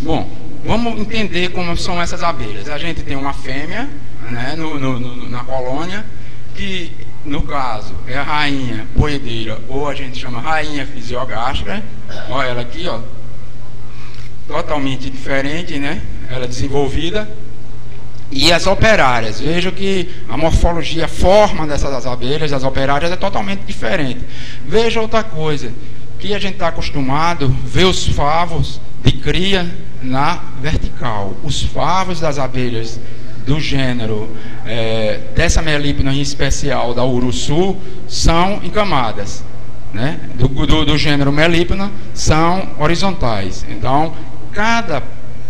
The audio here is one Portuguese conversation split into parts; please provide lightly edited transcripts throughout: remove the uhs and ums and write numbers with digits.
Bom, vamos entender como são essas abelhas. A gente tem uma fêmea, né, na colônia, que no caso é a rainha poedeira, ou a gente chama rainha fisiogástica. Olha ela aqui, ó, totalmente diferente, né? Ela é desenvolvida. E as operárias, vejo que a morfologia, a forma dessas abelhas, das operárias, é totalmente diferente. Veja outra coisa, que a gente está acostumado a ver os favos de cria na vertical. Os favos das abelhas do gênero, dessa melípona em especial, da uruçu, são em camadas, né? Do gênero melípona, são horizontais. Então, cada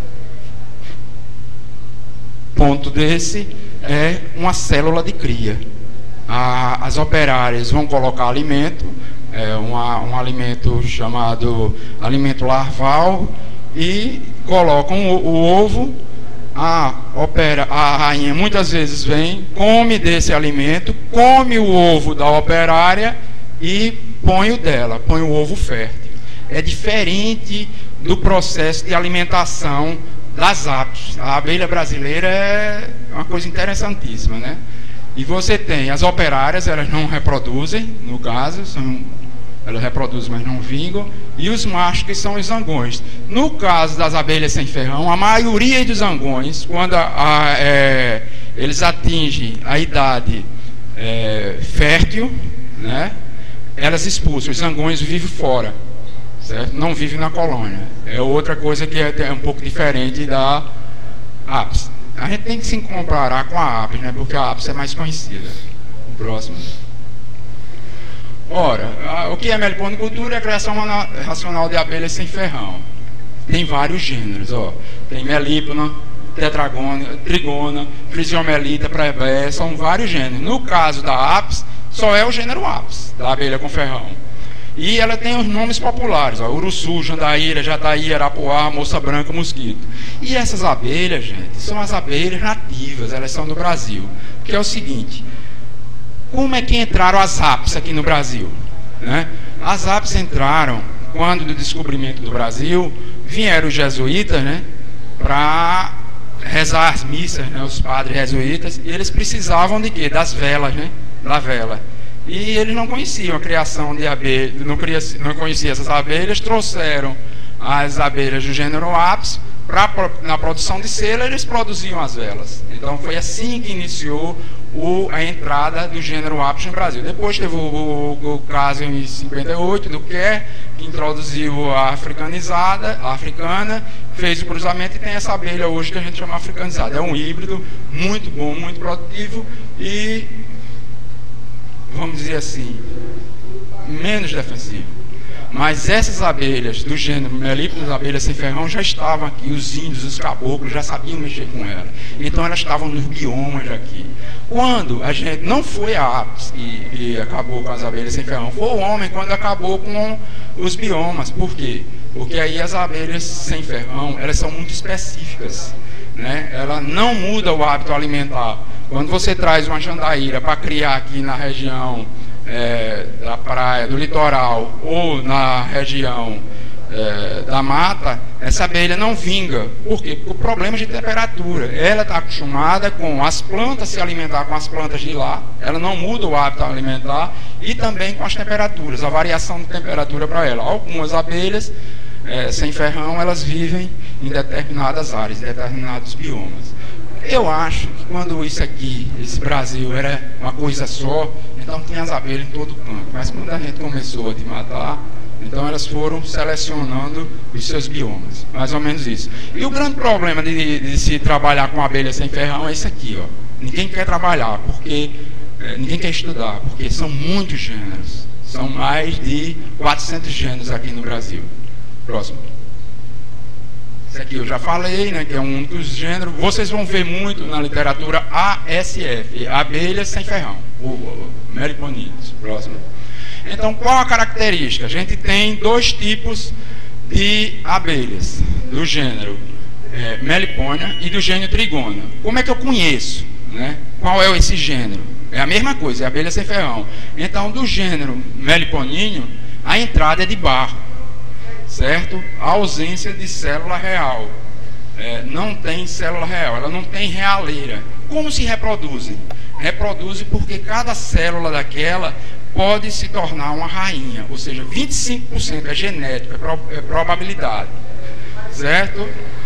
ponto desse é uma célula de cria. As operárias vão colocar alimento, um alimento chamado alimento larval, e colocam o ovo. A rainha muitas vezes vem, come desse alimento, come o ovo da operária e põe o dela, põe o ovo fértil. É diferente do processo de alimentação das apes. A abelha brasileira é uma coisa interessantíssima, né? E você tem as operárias, elas não reproduzem, no caso, elas reproduzem, mas não vingam, e os machos, que são os zangões. No caso das abelhas sem ferrão, a maioria dos zangões, quando eles atingem a idade fértil, né, elas expulsam. Os zangões vivem fora, certo? Não vivem na colônia. É outra coisa que é um pouco diferente da apis. A gente tem que se comparar com a apis, né, porque a apis é mais conhecida. O próximo. Ora, o que é meliponicultura? É a criação racional de abelhas sem ferrão. Tem vários gêneros, ó. Tem melípona, tetragona, trigona, frisiomelita, prevé, são vários gêneros. No caso da apis, só é o gênero apis, da abelha com ferrão. E ela tem os nomes populares, ó, uruçu, jandaíra, jataí, arapuá, moça branca, mosquito. E essas abelhas, gente, são as abelhas nativas, elas são do Brasil. Que é o seguinte: como é que entraram as apis aqui no Brasil, né? As apis entraram quando, do descobrimento do Brasil, vieram os jesuítas, né, para rezar as missas, né, os padres jesuítas, e eles precisavam de quê? Das velas, né, da vela. E eles não conheciam a criação de abelhas, não conheciam essas abelhas, trouxeram as abelhas do gênero apis, na produção de cera, eles produziam as velas. Então foi assim que iniciou a entrada do gênero apis no Brasil. Depois teve o caso em 58 do Kerr, que introduziu a africana, fez o cruzamento e tem essa abelha hoje que a gente chama africanizada. É um híbrido muito bom, muito produtivo e, vamos dizer assim, menos defensivo. Mas essas abelhas do gênero melípona, as abelhas sem ferrão, já estavam aqui. Os índios, os caboclos já sabiam mexer com ela. Então elas estavam nos biomas aqui. Quando a gente, não foi a apis que acabou com as abelhas sem ferrão, foi o homem quando acabou com os biomas. Por quê? Porque aí as abelhas sem ferrão, elas são muito específicas, né? Ela não muda o hábito alimentar. Quando você traz uma jandaíra para criar aqui na região da praia, do litoral, ou na região da mata, essa abelha não vinga. Por quê? Por problemas de temperatura. Ela está acostumada com as plantas, se alimentar com as plantas de lá, ela não muda o hábito alimentar, e também com as temperaturas, a variação de temperatura para ela. Algumas abelhas sem ferrão, elas vivem em determinadas áreas, em determinados biomas. Eu acho que quando isso aqui, esse Brasil, era uma coisa só, então tinha as abelhas em todo canto. Mas quando a gente começou a desmatar, então elas foram selecionando os seus biomas. Mais ou menos isso. E o grande problema de se trabalhar com abelha sem ferrão é isso aqui, ó. Ninguém quer trabalhar, porque ninguém quer estudar, porque são muitos gêneros. São mais de 400 gêneros aqui no Brasil. Próximo. Esse aqui eu já falei, né, que é um dos gêneros. Vocês vão ver muito na literatura ASF, abelhas sem ferrão, o meliponides. Próximo. Então, qual a característica? A gente tem dois tipos de abelhas, do gênero Meliponia e do gênero Trigona. Como é que eu conheço, né? Qual é esse gênero? É a mesma coisa, é abelha sem ferrão. Então, do gênero Meliponinho, a entrada é de barro, certo? A ausência de célula real. não tem célula real, ela não tem realeira. Como se reproduzem? Reproduzem porque cada célula daquela pode se tornar uma rainha, ou seja, 25% é genético, é probabilidade, certo?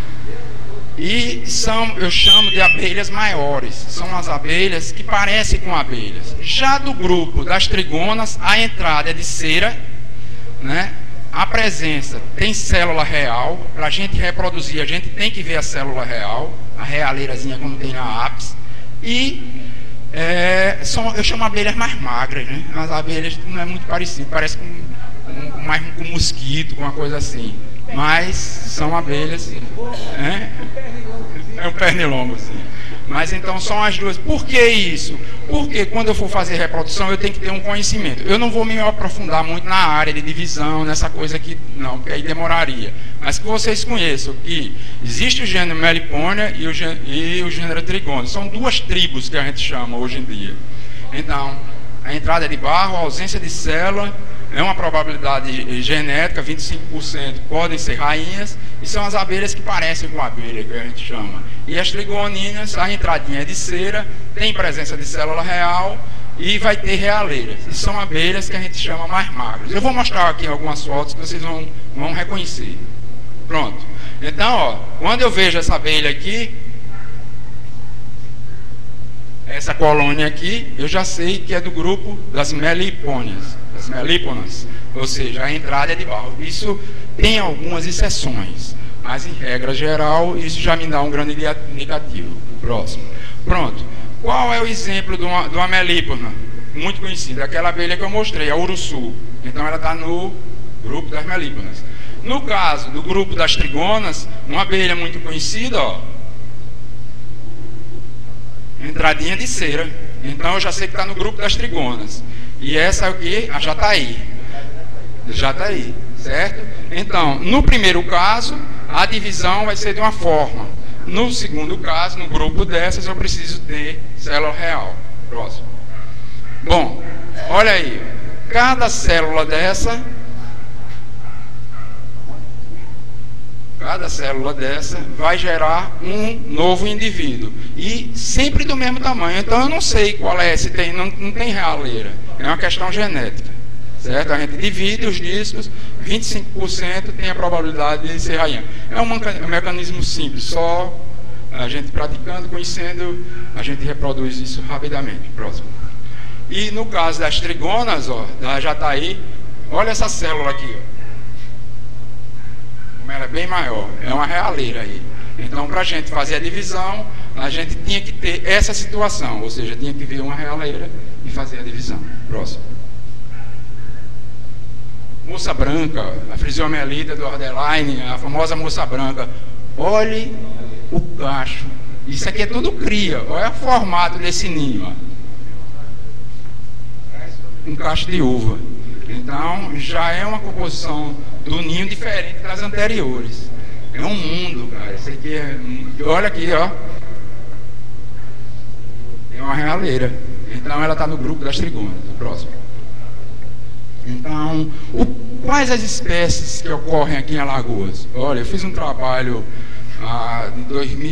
E eu chamo de abelhas maiores, são as abelhas que parecem com abelhas. Já do grupo das trigonas, a entrada é de cera, né? A presença tem célula real, para a gente reproduzir a gente tem que ver a célula real, a realeirazinha como tem na ápice, e eu chamo abelhas mais magras, né? As abelhas não é muito parecido, parece mais com mosquito, com uma coisa assim. Mas são abelhas, é um pernilongo, assim. Mas então são as duas. Por que isso? Porque quando eu for fazer reprodução eu tenho que ter um conhecimento. Eu não vou me aprofundar muito na área de divisão, nessa coisa aqui, não, porque aí demoraria. Mas que vocês conheçam que existe o gênero Meliponia e o gênero Trigona. São duas tribos que a gente chama hoje em dia. Então, a entrada de barro, a ausência de célula, é uma probabilidade genética, 25% podem ser rainhas, e são as abelhas que parecem com a abelha, que a gente chama. E as trigoninas, a entradinha é de cera, tem presença de célula real e vai ter realeiras. E são abelhas que a gente chama mais magras. Eu vou mostrar aqui algumas fotos que vocês vão reconhecer. Pronto. Então, ó, quando eu vejo essa abelha aqui, essa colônia aqui, eu já sei que é do grupo das melipônias, das melíponas, ou seja, a entrada é de barro. Isso tem algumas exceções, mas em regra geral, isso já me dá um grande indicativo. Próximo. Pronto. Qual é o exemplo de uma melípona? Muito conhecida, aquela abelha que eu mostrei, a uruçu. Então ela está no grupo das melíponas. No caso do grupo das trigonas, uma abelha muito conhecida, ó, entradinha de cera. Então eu já sei que está no grupo das trigonas. E essa é o que? A jataí. Jataí, certo? Então, no primeiro caso, a divisão vai ser de uma forma. No segundo caso, no grupo dessas, eu preciso ter célula real. Próximo. Bom, olha aí. Cada célula dessa vai gerar um novo indivíduo. E sempre do mesmo tamanho. Então eu não sei qual é, se tem, não tem realeira. É uma questão genética. Certo? A gente divide os discos, 25% tem a probabilidade de ser rainha. É um mecanismo simples, só a gente praticando, conhecendo, a gente reproduz isso rapidamente. Próximo. E no caso das trigonas, ó, da jataí, olha essa célula aqui, ó. Como ela é bem maior, é uma realeira aí. Então, para a gente fazer a divisão, a gente tinha que ter essa situação, ou seja, tinha que ver uma realeira e fazer a divisão. Próximo. Moça branca, a Frisiomelita do Ordeline, a famosa moça branca. Olhe o cacho. Isso aqui é tudo cria. Olha o formato desse ninho. Ó. Um cacho de uva. Então, já é uma composição do ninho diferente das anteriores. É um mundo, cara. Isso aqui é... Olha aqui, ó. Tem uma realeira. Então, ela está no grupo das trigonas. Próximo. Então, quais as espécies que ocorrem aqui em Alagoas? Olha, eu fiz um trabalho em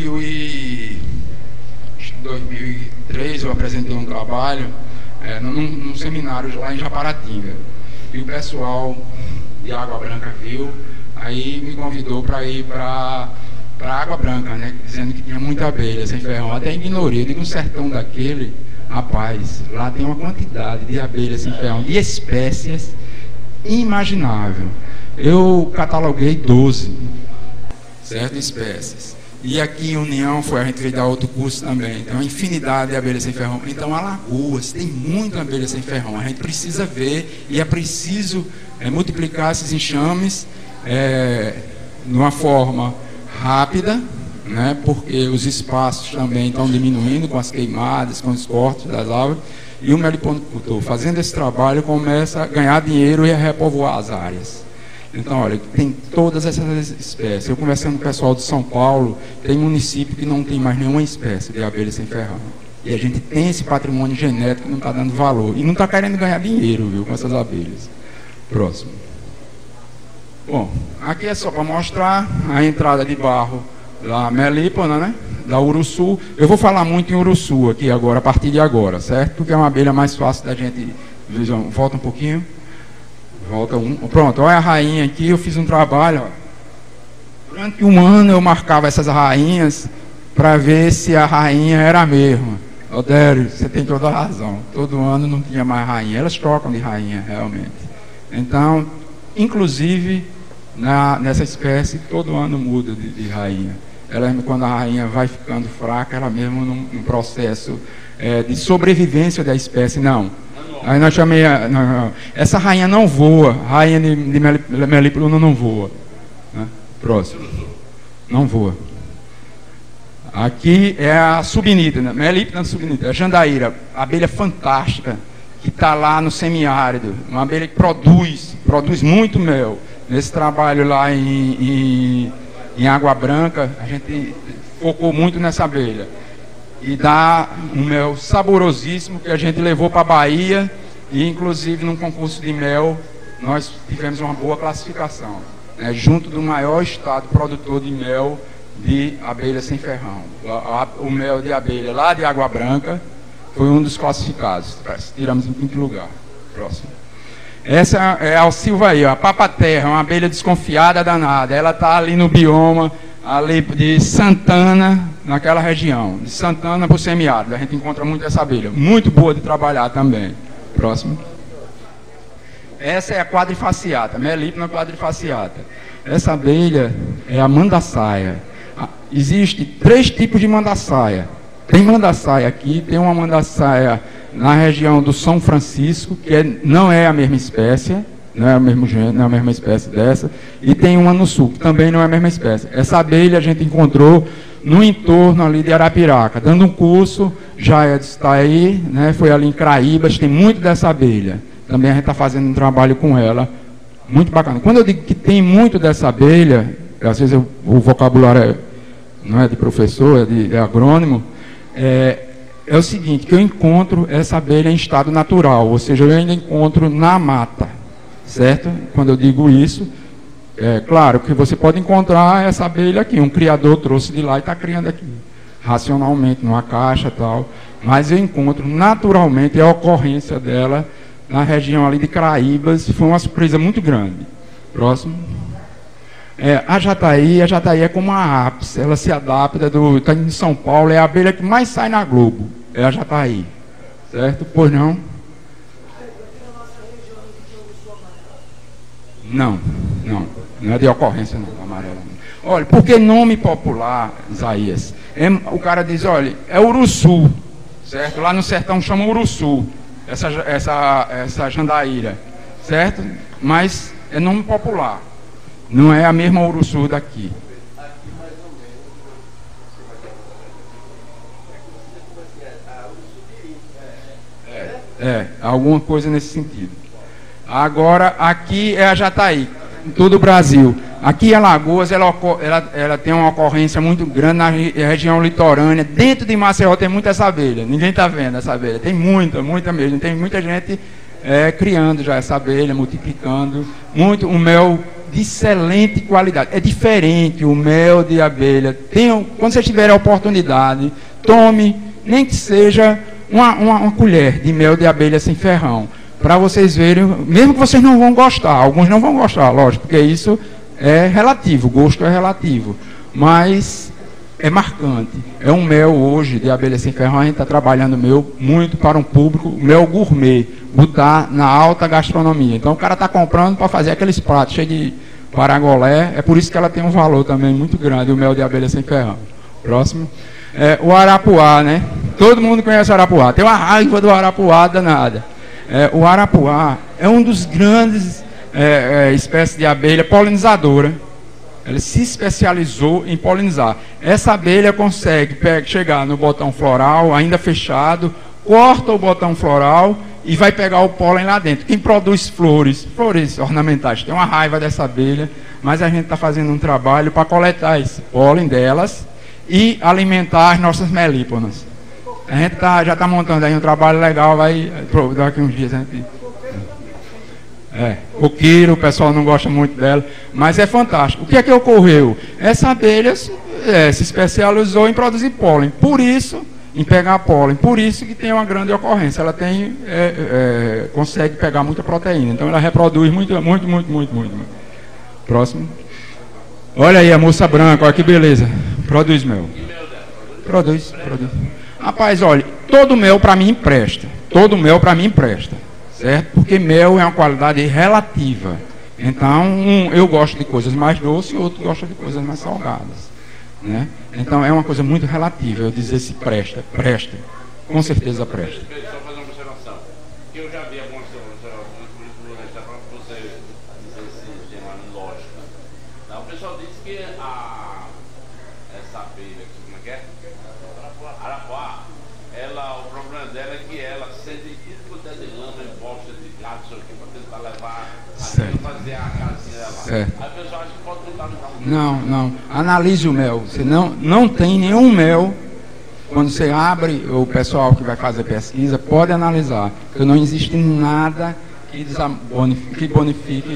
2003, eu apresentei um trabalho num seminário lá em Japaratinga. E o pessoal de Água Branca viu, aí me convidou para ir para Água Branca, né? Dizendo que tinha muita abelha sem ferrão. Até ignorei, eu digo, um sertão daquele... Rapaz, lá tem uma quantidade de abelhas sem ferrão, de espécies inimaginável. Eu cataloguei 12, certo? Espécies. E aqui em União, a gente veio dar outro curso também. Tem uma infinidade de abelhas sem ferrão. Então, Alagoas tem muita abelha sem ferrão. A gente precisa ver e é preciso multiplicar esses enxames de uma forma rápida, né, porque os espaços também estão diminuindo com as queimadas, com os cortes das árvores, e o meliponicultor, fazendo esse trabalho, começa a ganhar dinheiro e a repovoar as áreas. Então, olha, tem todas essas espécies. Eu conversando com o pessoal de São Paulo, tem município que não tem mais nenhuma espécie de abelha sem ferrão. E a gente tem esse patrimônio genético que não está dando valor. E não está querendo ganhar dinheiro, viu, com essas abelhas. Próximo. Bom, aqui é só para mostrar a entrada de barro da melípona, né? Da Uruçu. Eu vou falar muito em Uruçu aqui agora, a partir de agora, certo? Porque é uma abelha mais fácil da gente... Volta um pouquinho. Volta um. Pronto, olha a rainha aqui, eu fiz um trabalho, ó. Durante um ano eu marcava essas rainhas para ver se a rainha era a mesma. Odério, você tem toda a razão. Todo ano não tinha mais rainha. Elas trocam de rainha, realmente. Então, inclusive, nessa espécie, todo ano muda de rainha. Ela, quando a rainha vai ficando fraca, ela mesmo num processo de sobrevivência da espécie, não. Aí nós chamei, essa rainha não voa, a rainha de melípona não voa. Né? Próximo. Não voa. Aqui é a subnítida, melípona subnítida, a jandaíra, abelha fantástica, que está lá no semiárido, uma abelha que produz muito mel. Nesse trabalho lá em Água Branca, a gente focou muito nessa abelha. E dá um mel saborosíssimo que a gente levou para a Bahia e inclusive num concurso de mel nós tivemos uma boa classificação, né, junto do maior estado produtor de mel de abelha sem ferrão. O mel de abelha lá de Água Branca foi um dos classificados, tiramos em quinto lugar. Próximo. Essa é a Alcilva, a papaterra, uma abelha desconfiada danada, ela está ali no bioma ali de Santana, naquela região, de Santana para o semiárido, a gente encontra muito essa abelha, muito boa de trabalhar também. Próximo. Essa é a quadrifaciata, melípona quadrifaciata. Essa abelha é a mandaçaia. Existe 3 tipos de mandaçaia. Tem mandaçaia aqui, tem uma mandaçaia na região do São Francisco, que não é a mesma espécie, não é o mesmo gênero, não é a mesma espécie dessa, e tem uma no sul, que também não é a mesma espécie. Essa abelha a gente encontrou no entorno ali de Arapiraca, dando um curso, já está aí, né, foi ali em Craíbas, tem muito dessa abelha. Também a gente está fazendo um trabalho com ela, muito bacana. Quando eu digo que tem muito dessa abelha, às vezes o vocabulário não é de professor, é de agrônomo, é o seguinte, que eu encontro essa abelha em estado natural, ou seja, eu ainda encontro na mata, certo? Quando eu digo isso, é claro que você pode encontrar essa abelha aqui, um criador trouxe de lá e está criando aqui, racionalmente, numa caixa e tal, mas eu encontro naturalmente a ocorrência dela na região ali de Craíbas, foi uma surpresa muito grande. Próximo. A jataí é como a ápice, ela se adapta está em São Paulo, é a abelha que mais sai na Globo, é a jataí, certo? Pois não? Não é de ocorrência não, amarela. Olha, porque nome popular, Isaías, o cara diz, olha, é Uruçu, certo? Lá no sertão chama Uruçu, essa jandaíra, certo? Mas é nome popular. Não é a mesma Uruçu daqui. Alguma coisa nesse sentido. Agora, aqui é a jataí, em todo o Brasil. Aqui em Alagoas, ela tem uma ocorrência muito grande na região litorânea. Dentro de Maceió tem muita essa abelha. Ninguém está vendo essa abelha. Tem muita mesmo. Tem muita gente criando já essa abelha, multiplicando. Um mel de excelente qualidade. É diferente o mel de abelha. Quando você tiver a oportunidade, tome, nem que seja uma colher de mel de abelha sem ferrão, para vocês verem, mesmo que vocês não vão gostar, alguns não vão gostar, lógico, porque isso é relativo, o gosto é relativo, mas é marcante. É um mel hoje de abelha sem ferrão, a gente está trabalhando muito para um público, mel gourmet, botar na alta gastronomia. Então o cara está comprando para fazer aqueles pratos cheios de parangolé, é por isso que ela tem um valor também muito grande, o mel de abelha sem ferrão. Próximo. O arapuá, né? Todo mundo conhece o arapuá, tem uma raiva do arapuá danada. O arapuá é um dos grandes espécies de abelha polinizadora. Ela se especializou em polinizar. Essa abelha consegue chegar no botão floral, ainda fechado, corta o botão floral e vai pegar o pólen lá dentro. Quem produz flores ornamentais, tem uma raiva dessa abelha, mas a gente está fazendo um trabalho para coletar esse pólen delas e alimentar as nossas melíponas. A gente já está montando aí um trabalho legal, vai daqui uns dias a gente... Coqueiro, o pessoal não gosta muito dela, mas é fantástico. O que é que ocorreu? Essa abelha se especializou em produzir pólen. Por isso, em pegar pólen. Por isso que tem uma grande ocorrência. Ela tem, consegue pegar muita proteína. Então ela reproduz muito. Próximo. Olha aí a moça branca, olha que beleza. Produz mel. Produz. Rapaz, olha, todo mel para mim presta. Todo mel para mim presta. Certo? Porque mel é uma qualidade relativa. Então, eu gosto de coisas mais doces e outro gosta de coisas mais salgadas. Né? Então, é uma coisa muito relativa. Eu dizer se presta. Com certeza presta. Só fazer uma observação. Eu já vi algumas para você dizer se tem uma lógica. O pessoal diz que essa abelha aqui, como é que é? Arapuá, o problema dela é que ela sente tudo quanto é de lama e bosta de gato, sei o que, para tentar levar, fazer a casinha dela. Certo. Aí o pessoal acha que pode tentar levar um. Não. Analise o mel. Você não tem nenhum mel. Quando você abre, o pessoal que vai fazer pesquisa pode analisar. Porque não existe nada que bonifique,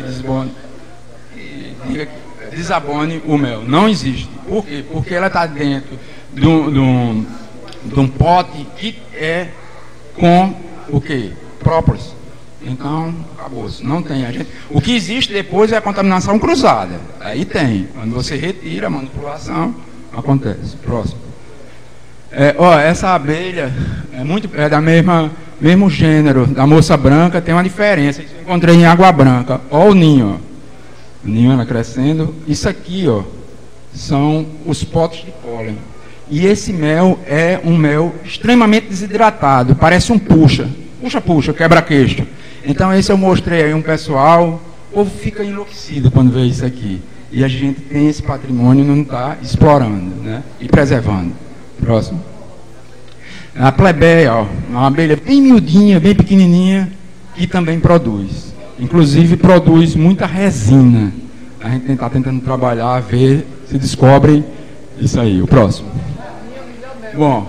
desabone o mel. Não existe. Por quê? Porque ela está dentro de um pote que é com o quê? Própolis. Então, acabou-se. Não tem. O que existe depois é a contaminação cruzada. Aí tem. Quando você retira a manipulação, acontece. Próximo. Essa abelha é da mesmo gênero da moça branca, tem uma diferença. Isso eu encontrei em Água Branca. Olha o ninho. O ninho ela crescendo. Isso aqui, são os potes de pólen. E esse mel é um mel extremamente desidratado. Parece um puxa, quebra-queixo. Então esse eu mostrei aí um pessoal. O povo fica enlouquecido quando vê isso aqui. E a gente tem esse patrimônio e não está explorando, né? E preservando. Próximo. A plebeia, uma abelha bem miudinha, bem pequenininha, que também produz. Inclusive produz muita resina. A gente está tentando trabalhar, ver se descobre isso aí. O próximo. Bom,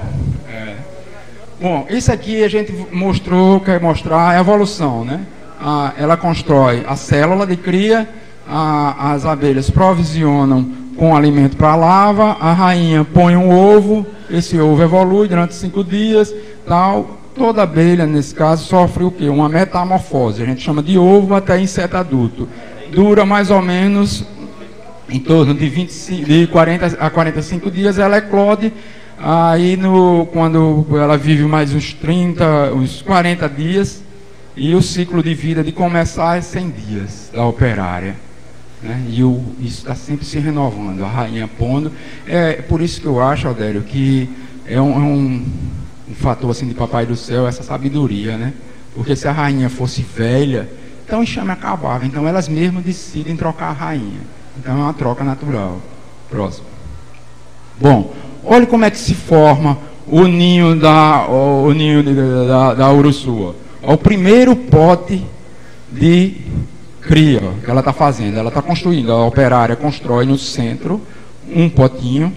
isso aqui a gente quer mostrar a evolução, né? Ela constrói a célula de cria, as abelhas provisionam com alimento para a larva, a rainha põe um ovo, esse ovo evolui durante 5 dias, tal. Toda abelha, nesse caso, sofre o quê? Uma metamorfose, a gente chama de ovo até inseto adulto. Dura mais ou menos em torno de 40 a 45 dias, ela eclode. Aí, quando ela vive mais uns 40 dias, e o ciclo de vida de começar é 100 dias da operária. Né? E isso está sempre se renovando, a rainha pondo. É por isso que eu acho, Aldério, que é um fator assim, de Papai do Céu, essa sabedoria, né? Porque se a rainha fosse velha, então o enxame acabava. Então elas mesmas decidem trocar a rainha. Então é uma troca natural. Próximo. Bom, olha como é que se forma o ninho da uruçua. O primeiro pote de cria que ela está fazendo. Ela está construindo, a operária constrói no centro um potinho.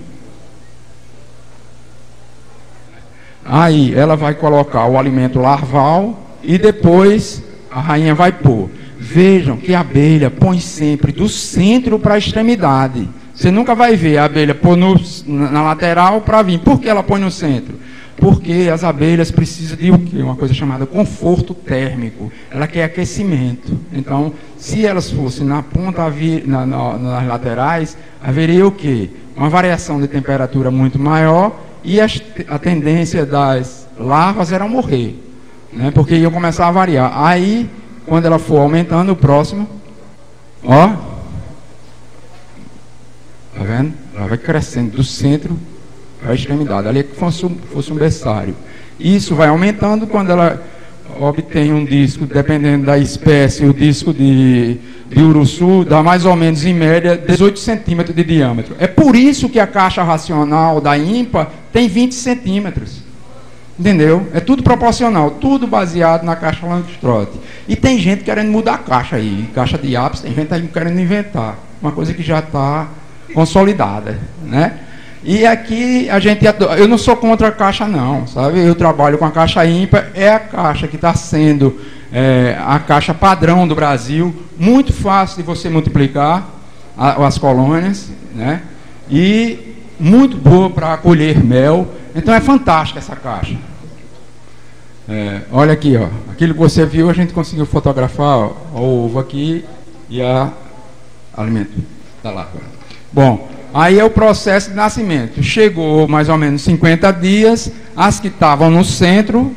Aí ela vai colocar o alimento larval e depois a rainha vai pôr. Vejam que a abelha põe sempre do centro para a extremidade. Você nunca vai ver a abelha pôr na lateral para vir. Por que ela põe no centro? Porque as abelhas precisam de o quê? Uma coisa chamada conforto térmico. Ela quer aquecimento. Então, se elas fossem na ponta, nas laterais, haveria o quê? Uma variação de temperatura muito maior e a tendência das larvas era morrer, né? Porque iam começar a variar. Aí, quando ela for aumentando, o próximo, ó, tá vendo? Ela vai crescendo do centro para a extremidade. Ali é que fosse um berçário. Isso vai aumentando quando ela obtém um disco, dependendo da espécie, o disco de uruçu dá mais ou menos, em média, 18 centímetros de diâmetro. É por isso que a caixa racional da INPA tem 20 centímetros. Entendeu? É tudo proporcional, tudo baseado na caixa Langstroth. E tem gente querendo mudar a caixa aí, caixa de ápice, tem gente aí querendo inventar. Uma coisa que já está consolidada, né? E aqui eu não sou contra a caixa não, sabe? Eu trabalho com a caixa ímpar, é a caixa que está sendo a caixa padrão do Brasil, muito fácil de você multiplicar as colônias, né? E muito boa para colher mel. Então é fantástica essa caixa. Olha aqui, ó, aquilo que você viu a gente conseguiu fotografar, ó, o ovo aqui e a alimento da larva. Bom, aí é o processo de nascimento. Chegou mais ou menos 50 dias, as que estavam no centro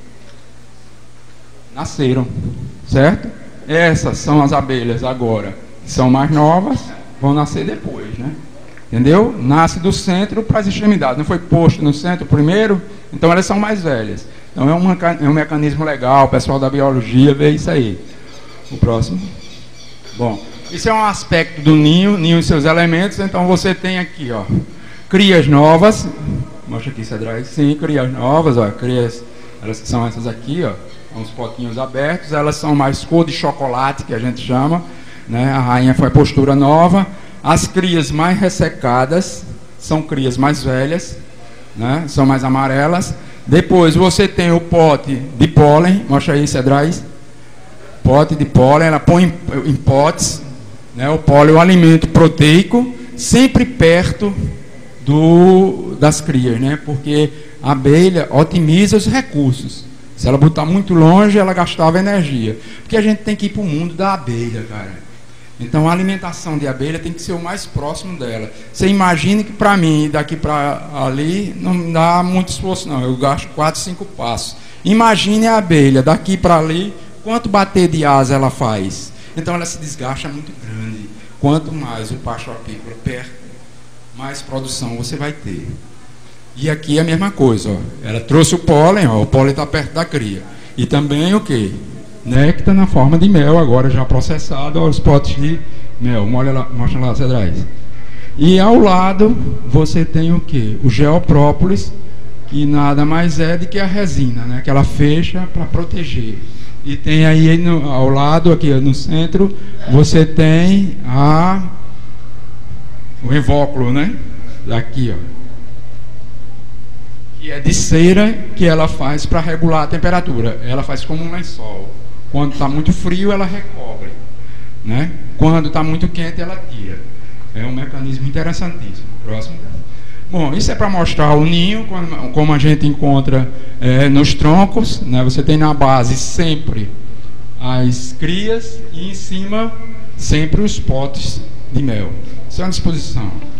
nasceram, certo? Essas são as abelhas agora, que são mais novas, vão nascer depois, né? Entendeu? Nasce do centro para as extremidades. Não foi posto no centro primeiro, então elas são mais velhas. Então é um mecanismo legal, o pessoal da biologia vê isso aí. O próximo. Bom, isso é um aspecto do ninho e seus elementos. Então você tem aqui, ó, crias novas. Mostra aqui, Cedrais. Sim, crias novas, ó, crias, elas são essas aqui, ó, uns potinhos abertos. Elas são mais cor de chocolate, que a gente chama, né? A rainha foi postura nova. As crias mais ressecadas são crias mais velhas, né? São mais amarelas. Depois você tem o pote de pólen, mostra aí, Cedrais. Pote de pólen, ela põe em potes, né? O pólen é um alimento proteico, sempre perto das crias, né? Porque a abelha otimiza os recursos. Se ela botar muito longe, ela gastava energia. Porque a gente tem que ir para o mundo da abelha, cara. Então a alimentação de abelha tem que ser o mais próximo dela. Você imagine que para mim, daqui para ali, não dá muito esforço não. Eu gasto 4, 5 passos. Imagine a abelha, daqui para ali, quanto bater de asa ela faz. Então ela se desgasta muito grande. Quanto mais o pasto apícola perto, mais produção você vai ter. E aqui é a mesma coisa, ó. Ela trouxe o pólen, ó, o pólen está perto da cria. E também o quê? Néctar na forma de mel, agora já processado, ó, os potes de mel. Mostra lá, Cedrais. E ao lado você tem o quê? O geoprópolis, que nada mais é do que a resina, né? Que ela fecha para proteger. E tem aí ao lado, aqui no centro, você tem o evóculo, né? Daqui, ó. Que é de cera, que ela faz para regular a temperatura. Ela faz como um lençol. Quando está muito frio, ela recobre, né? Quando está muito quente, ela tira. É um mecanismo interessantíssimo. Próximo. Bom, isso é para mostrar o ninho, como a gente encontra nos troncos, né? Você tem na base sempre as crias e em cima sempre os potes de mel. Isso é uma disposição.